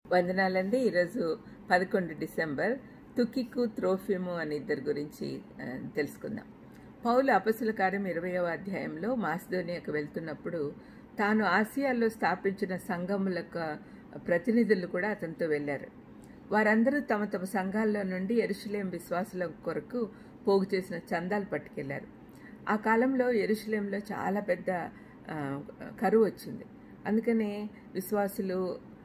వందనాలండి. ఈరోజు 11 డిసెంబర్. తుకికు, త్రోఫిము అని ఇద్దరు గురించి తెలుసుకుందాం. పౌలు అపొస్తలుల కార్యం 20వ అధ్యాయంలో మాసిదోనియాకు వెళ్తున్నప్పుడు తాను ఆసియాలో స్థాపించిన సంఘములకు ప్రతినిధులు కూడా అతనితో వెళ్లారు. వారందరూ తమ తమ సంఘాల్లో నుండి యెరూషలేం విశ్వాసుల కొరకు పోగు చేసిన చందాలు పట్టుకెళ్లారు. ఆ కాలంలో యెరూషలేంలో చాలా పెద్ద కరువు వచ్చింది. అందుకని విశ్వాసులు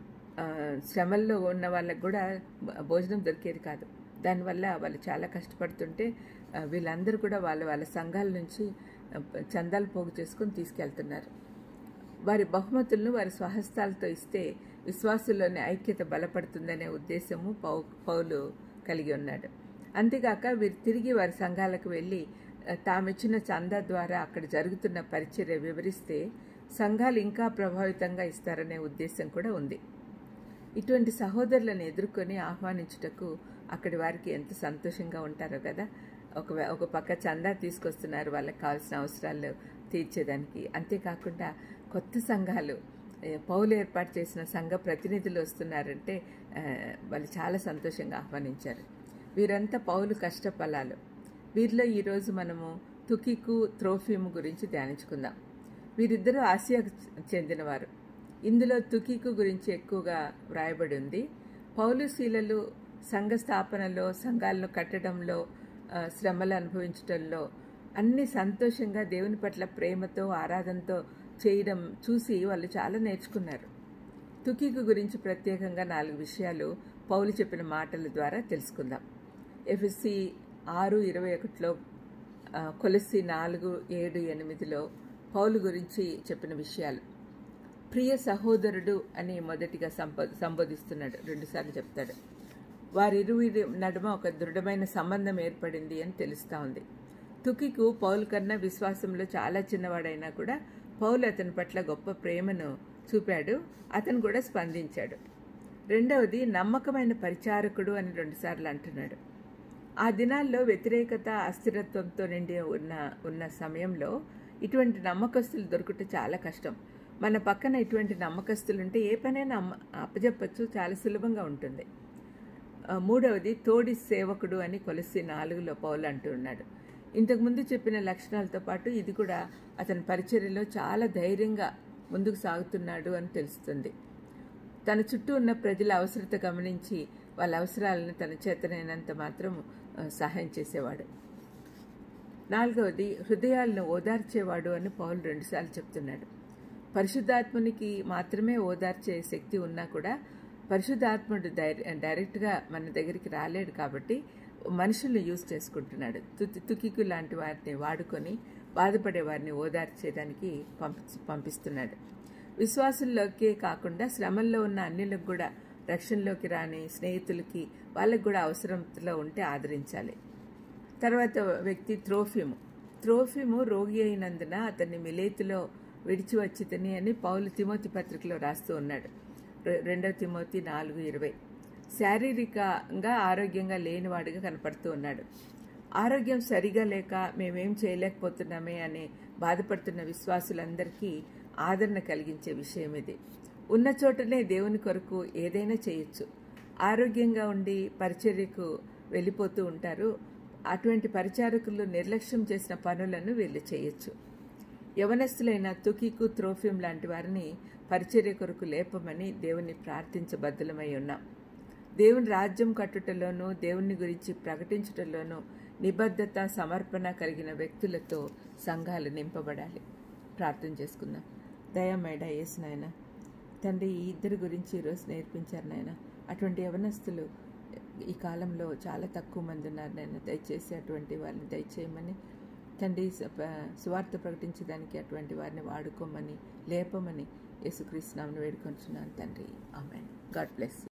శ్రమల్లో ఉన్న వాళ్ళకు కూడా భోజనం దొరికేది కాదు. దానివల్ల వాళ్ళు చాలా కష్టపడుతుంటే వీళ్ళందరూ కూడా వాళ్ళ సంఘాల నుంచి చందాలు పోగు చేసుకుని తీసుకెళ్తున్నారు. వారి బహుమతులను వారి స్వహస్తాలతో ఇస్తే విశ్వాసుల్లోని ఐక్యత బలపడుతుందనే ఉద్దేశము పౌలు కలిగి ఉన్నాడు. అంతేగాక వీరు తిరిగి వారి సంఘాలకు వెళ్ళి తామిచ్చిన చందా ద్వారా అక్కడ జరుగుతున్న పరిచర్య వివరిస్తే సంఘాలు ఇంకా ప్రభావితంగా ఇస్తారనే ఉద్దేశం కూడా ఉంది. ఇటువంటి సహోదరులను ఎదుర్కొని ఆహ్వానించుటకు అక్కడి వారికి ఎంత సంతోషంగా ఉంటారో కదా. ఒక పక్క చందా తీసుకొస్తున్నారు వాళ్ళకి కావాల్సిన అవసరాలు తీర్చేదానికి. అంతేకాకుండా కొత్త సంఘాలు పౌలు ఏర్పాటు చేసిన సంఘ ప్రతినిధులు వస్తున్నారంటే వాళ్ళు చాలా సంతోషంగా ఆహ్వానించారు. వీరంతా పౌలు కష్టఫలాలు. వీరిలో ఈరోజు మనము తుకికు, త్రోఫిము గురించి ధ్యానించుకుందాం. వీరిద్దరూ ఆసియాకు చెందినవారు. ఇందులో తుకికు గురించి ఎక్కువగా వ్రాయబడి ఉంది. పౌలు శీలలు సంఘ స్థాపనలో, సంఘాలను కట్టడంలో, శ్రమలు అనుభవించడంలో అన్ని సంతోషంగా దేవుని పట్ల ప్రేమతో, ఆరాధనతో చేయడం చూసి వాళ్ళు చాలా నేర్చుకున్నారు. తుకికు గురించి ప్రత్యేకంగా 4 విషయాలు పౌలు చెప్పిన మాటల ద్వారా తెలుసుకుందాం. ఎఫెసీ 6:21లో, కొలస్సీ 4:7-8లో పౌలు గురించి చెప్పిన విషయాలు. ప్రియ సహోదరుడు అని మొదటిగా సంబోధిస్తున్నాడు, 2 సార్లు చెప్తాడు. వారిరువురి నడుమ ఒక దృఢమైన సంబంధం ఏర్పడింది అని తెలుస్తూ ఉంది. తుకికు పౌలు కన్నా విశ్వాసంలో చాలా చిన్నవాడైనా కూడా పౌలు అతని పట్ల గొప్ప ప్రేమను చూపాడు. అతను కూడా స్పందించాడు. రెండవది, నమ్మకమైన పరిచారకుడు అని 2 సార్లు అంటున్నాడు. ఆ దినాల్లో వ్యతిరేకత, అస్థిరత్వంతో నిండి ఉన్న సమయంలో ఇటువంటి నమ్మకస్తులు దొరుకుట చాలా కష్టం. మన పక్కన ఇటువంటి నమ్మకస్తులుంటే ఏ పనైనా అప్పజెప్పచ్చు, చాలా సులభంగా ఉంటుంది. మూడవది, తోడి సేవకుడు అని కొలస్సీ 4లో పౌలు అంటున్నాడు. ఇంతకుముందు చెప్పిన లక్షణాలతో పాటు ఇది కూడా అతని పరిచర్యలో చాలా ధైర్యంగా ముందుకు సాగుతున్నాడు అని తెలుస్తుంది. తన చుట్టూ ఉన్న ప్రజల అవసరత గమనించి వాళ్ళ అవసరాలను తన చేతనైనంత మాత్రం సహాయం చేసేవాడు. నాలుగవది, హృదయాలను ఓదార్చేవాడు అని పౌలు 2 సార్లు చెప్తున్నాడు. పరిశుద్ధాత్మునికి మాత్రమే ఓదార్చే శక్తి ఉన్నా కూడా పరిశుద్ధాత్ముడు డైరెక్ట్గా మన దగ్గరికి రాలేడు కాబట్టి మనుషుల్ని యూజ్ చేసుకుంటున్నాడు. తుకికు లాంటి వారిని వాడుకొని బాధపడే వారిని ఓదార్చేదానికి పంపిస్తున్నాడు. విశ్వాసుల్లోకే కాకుండా శ్రమల్లో ఉన్న అన్యులకు కూడా, రక్షణలోకి రాని స్నేహితులకి, వాళ్ళకు కూడా అవసరంలో ఉంటే ఆదరించాలి. తర్వాత వ్యక్తి త్రోఫిము రోగి అయినందున అతన్ని మిలేతులో విడిచి వచ్చితని అని పౌలు తిమోతి పత్రికలో రాస్తూ ఉన్నాడు. 2 తిమోతి 4:20. శారీరకంగా ఆరోగ్యంగా లేనివాడిగా కనపడుతూ ఉన్నాడు. ఆరోగ్యం సరిగా లేక మేమేం చేయలేకపోతున్నామే అని బాధపడుతున్న విశ్వాసులందరికీ ఆదరణ కలిగించే విషయం ఇది. ఉన్న చోటనే దేవుని కొరకు ఏదైనా చేయొచ్చు. ఆరోగ్యంగా ఉండి పరిచర్యకు వెళ్ళిపోతూ ఉంటారు. అటువంటి పరిచారకులు నిర్లక్ష్యం చేసిన పనులను వీళ్ళు చేయొచ్చు. యవనస్తులైన తుకికు, త్రోఫిం లాంటి వారిని పరిచర్య కొరకు లేపమని దేవుని ప్రార్థించబద్ధులమై ఉన్నాం. దేవుని రాజ్యం కట్టుటలోనూ, దేవుని గురించి ప్రకటించటంలోనూ నిబద్ధత, సమర్పణ కలిగిన వ్యక్తులతో సంఘాలు నింపబడాలి. ప్రార్థన చేసుకుందాం. దయామేడ యేసు నాయన తండ్రి, ఈ ఇద్దరి గురించి ఈరోజు నేర్పించారు నాయన. అటువంటి యవనస్తులు ఈ కాలంలో చాలా తక్కువ మంది ఉన్నారు నాయన. దయచేసి అటువంటి వారిని దయచేయమని తండ్రి, సువార్త ప్రకటించడానికి అటువంటి వారిని వాడుకోమని, లేపమని యేసుక్రీస్తు నామమున వేడుకొంచున్నాను తండ్రి. ఆమేన్. God bless.